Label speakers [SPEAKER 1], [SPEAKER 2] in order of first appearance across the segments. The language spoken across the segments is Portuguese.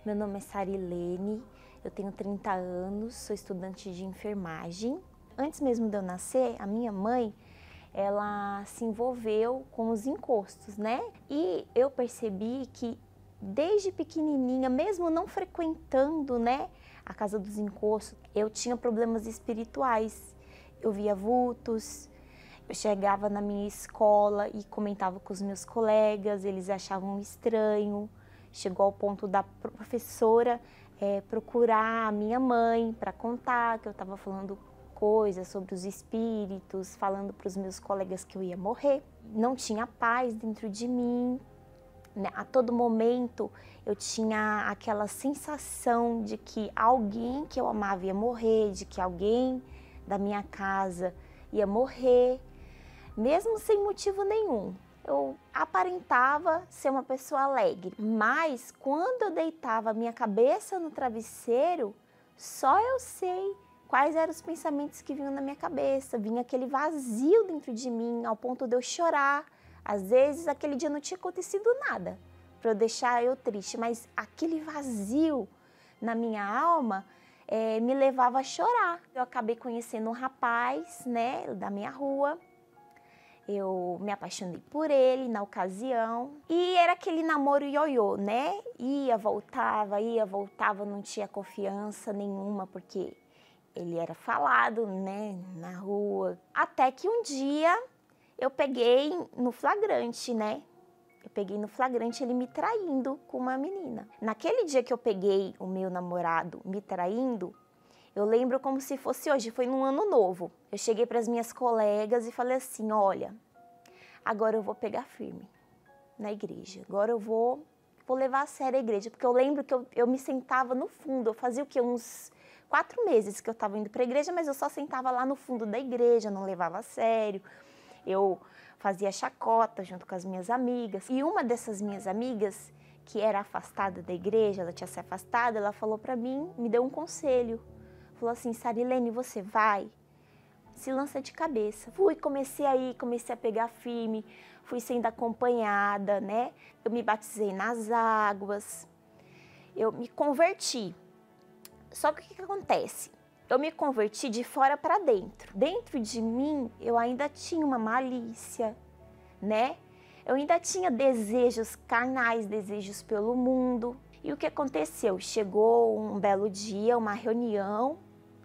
[SPEAKER 1] Meu nome é Sarilene, eu tenho 30 anos, sou estudante de enfermagem. Antes mesmo de eu nascer, a minha mãe, ela se envolveu com os encostos, né? E eu percebi que desde pequenininha, mesmo não frequentando, né, a casa dos encostos, eu tinha problemas espirituais. Eu via vultos, eu chegava na minha escola e comentava com os meus colegas, eles achavam estranho. Chegou ao ponto da professora procurar a minha mãe para contar que eu estava falando coisas sobre os espíritos, falando para os meus colegas que eu ia morrer. Não tinha paz dentro de mim, né? A todo momento eu tinha aquela sensação de que alguém que eu amava ia morrer, de que alguém da minha casa ia morrer, mesmo sem motivo nenhum. Eu aparentava ser uma pessoa alegre, mas quando eu deitava a minha cabeça no travesseiro, só eu sei quais eram os pensamentos que vinham na minha cabeça. Vinha aquele vazio dentro de mim, ao ponto de eu chorar. Às vezes, aquele dia não tinha acontecido nada para eu deixar eu triste, mas aquele vazio na minha alma me levava a chorar. Eu acabei conhecendo um rapaz, né, da minha rua. Eu me apaixonei por ele na ocasião e era aquele namoro ioiô, né? Ia, voltava, não tinha confiança nenhuma porque ele era falado, né, na rua. Até que um dia eu peguei no flagrante, né? Eu peguei no flagrante ele me traindo com uma menina. Naquele dia que eu peguei o meu namorado me traindo, eu lembro como se fosse hoje, foi num ano novo. Eu cheguei para as minhas colegas e falei assim, olha, agora eu vou pegar firme na igreja. Agora eu vou levar a sério a igreja. Porque eu lembro que eu me sentava no fundo, eu fazia o quê? Uns 4 meses que eu estava indo para a igreja, mas eu só sentava lá no fundo da igreja, não levava a sério. Eu fazia chacota junto com as minhas amigas. E uma dessas minhas amigas, que era afastada da igreja, ela tinha se afastado, ela falou para mim, me deu um conselho. Falou assim, Sarilene, você vai, se lança de cabeça. Comecei a pegar firme, fui sendo acompanhada, né? Eu me batizei nas águas, eu me converti. Só que o que acontece? Eu me converti de fora para dentro. Dentro de mim, eu ainda tinha uma malícia, né? Eu ainda tinha desejos carnais, desejos pelo mundo. E o que aconteceu? Chegou um belo dia, uma reunião,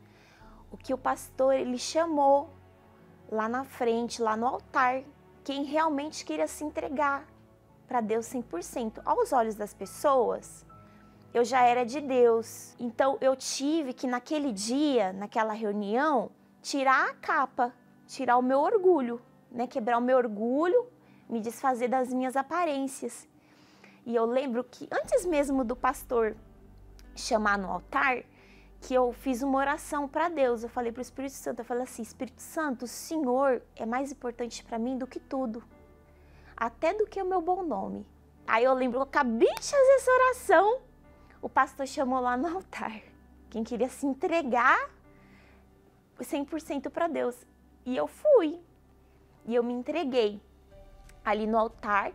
[SPEAKER 1] o que o pastor ele chamou lá na frente, lá no altar, quem realmente queria se entregar para Deus 100%. Aos olhos das pessoas, eu já era de Deus. Então eu tive que naquele dia, naquela reunião, tirar a capa, tirar o meu orgulho, né? Quebrar o meu orgulho, me desfazer das minhas aparências. E eu lembro que antes mesmo do pastor chamar no altar, que eu fiz uma oração para Deus. Eu falei para o Espírito Santo, eu falei assim, Espírito Santo, o Senhor é mais importante para mim do que tudo, até do que o meu bom nome. Aí eu lembro que eu acabei de fazer essa oração, o pastor chamou lá no altar, quem queria se entregar 100% para Deus. E eu fui, e eu me entreguei ali no altar.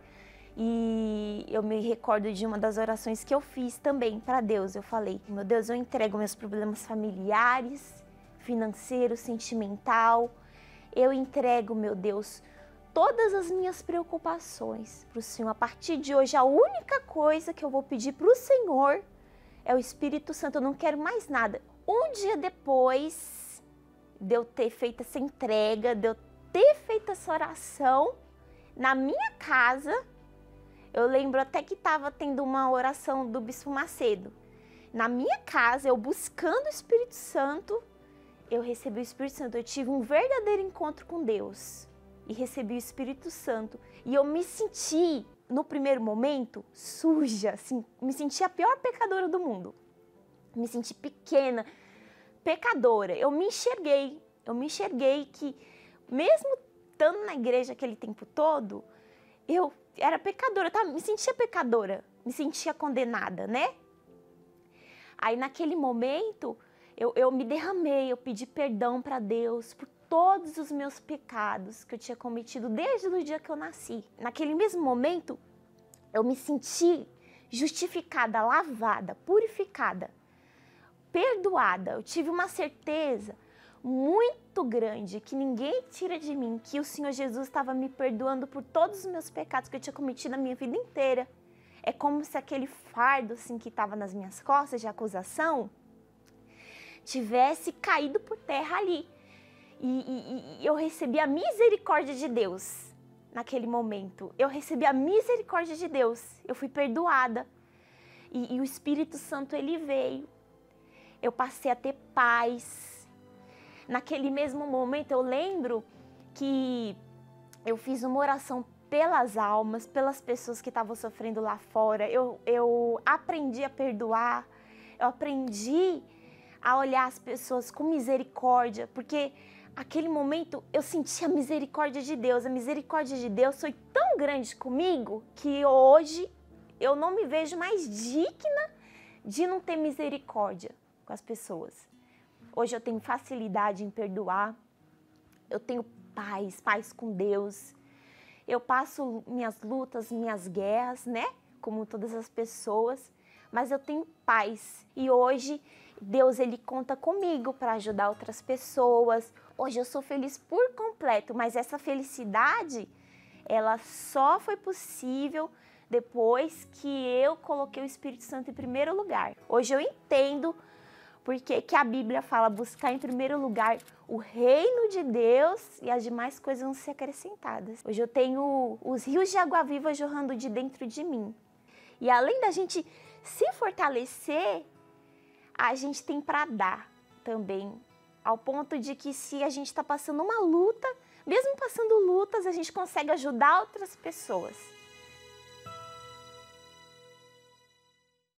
[SPEAKER 1] E eu me recordo de uma das orações que eu fiz também para Deus. Eu falei, meu Deus, eu entrego meus problemas familiares, financeiro, sentimental. Eu entrego, meu Deus, todas as minhas preocupações para o Senhor. A partir de hoje, a única coisa que eu vou pedir para o Senhor é o Espírito Santo. Eu não quero mais nada. Um dia depois de eu ter feito essa entrega, de eu ter feito essa oração, na minha casa, eu lembro até que estava tendo uma oração do Bispo Macedo. Na minha casa, eu buscando o Espírito Santo, eu recebi o Espírito Santo. Eu tive um verdadeiro encontro com Deus e recebi o Espírito Santo. E eu me senti, no primeiro momento, suja, assim, me senti a pior pecadora do mundo. Me senti pequena, pecadora. Eu me enxerguei que, mesmo estando na igreja aquele tempo todo, eu era pecadora, tá? Me sentia pecadora, me sentia condenada, né? Aí naquele momento eu me derramei, eu pedi perdão para Deus por todos os meus pecados que eu tinha cometido desde o dia que eu nasci. Naquele mesmo momento eu me senti justificada, lavada, purificada, perdoada. Eu tive uma certeza muito grande que ninguém tira de mim, que o Senhor Jesus estava me perdoando por todos os meus pecados que eu tinha cometido na minha vida inteira. É como se aquele fardo assim, que estava nas minhas costas de acusação tivesse caído por terra ali. E eu recebi a misericórdia de Deus naquele momento. Eu recebi a misericórdia de Deus. Eu fui perdoada. E o Espírito Santo, ele veio. Eu passei a ter paz. Naquele mesmo momento, eu lembro que eu fiz uma oração pelas almas, pelas pessoas que estavam sofrendo lá fora. Eu aprendi a perdoar. Eu aprendi a olhar as pessoas com misericórdia, porque aquele momento eu senti a misericórdia de Deus. A misericórdia de Deus foi tão grande comigo que hoje eu não me vejo mais digna de não ter misericórdia com as pessoas. Hoje eu tenho facilidade em perdoar, eu tenho paz com Deus. Eu passo minhas lutas, minhas guerras, né? Como todas as pessoas, mas eu tenho paz. E hoje Deus, ele conta comigo para ajudar outras pessoas. Hoje eu sou feliz por completo, mas essa felicidade, ela só foi possível depois que eu coloquei o Espírito Santo em primeiro lugar. Hoje eu entendo porque que a Bíblia fala buscar em primeiro lugar o reino de Deus e as demais coisas vão ser acrescentadas. Hoje eu tenho os rios de água viva jorrando de dentro de mim. E além da gente se fortalecer, a gente tem para dar também, ao ponto de que se a gente está passando uma luta, mesmo passando lutas, a gente consegue ajudar outras pessoas.